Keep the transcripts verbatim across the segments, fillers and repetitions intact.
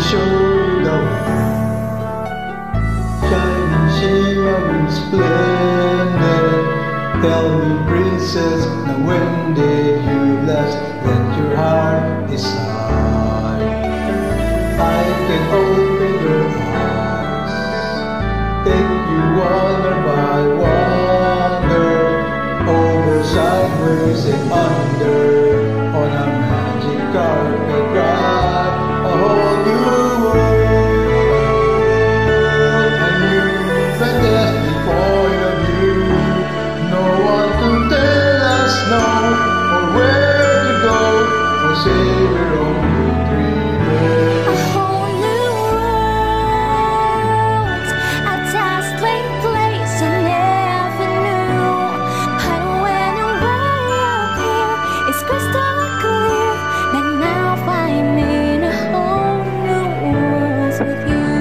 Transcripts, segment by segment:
show you the way. Shining, shimmering, splendid. Tell me, princess, now when did you last let your heart decide? I can open your eyes, take you wonder by wonder, over, sideways, and under, on a magic carpet ride, a whole new world. A new fantastic point of view. No one to tell us no, or where to go, or say we're only dreaming. A whole new world, a dazzling place I never knew. And when I'm way up here, it's crystal clear that now I'm in a whole new world with you.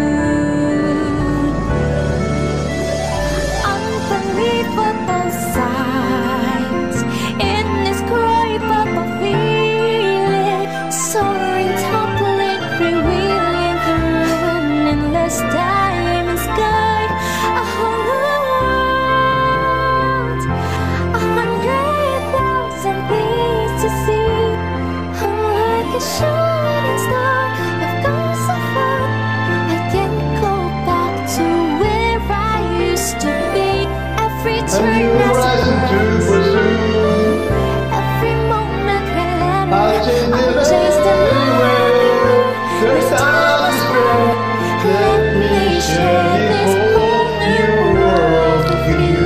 Unbelievable sights, indescribable feeling, soaring, toppling, freewheeling through an endless diamond sky. A whole new world, a hundred thousand things to see. I'm like a shooting star, I've gone so far, I can't go back to where I used to be. Every A turn new has horizon a to purpose. pursue. Every moment I'll relentless, change I'll it chase the anyway. light. There's This time to spare. Let me share this whole new world with you.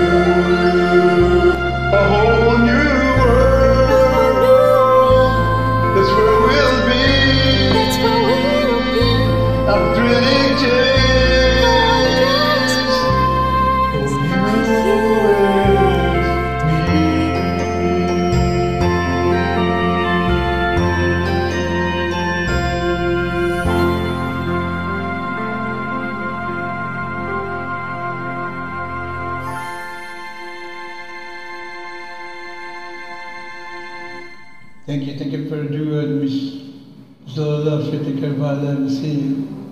A whole new world. That's where we'll be. That's where we'll be. I'm thrilling chase. With For you you and me. Thank you, thank you for doing, Miss Zola, Frederica Valla, see you.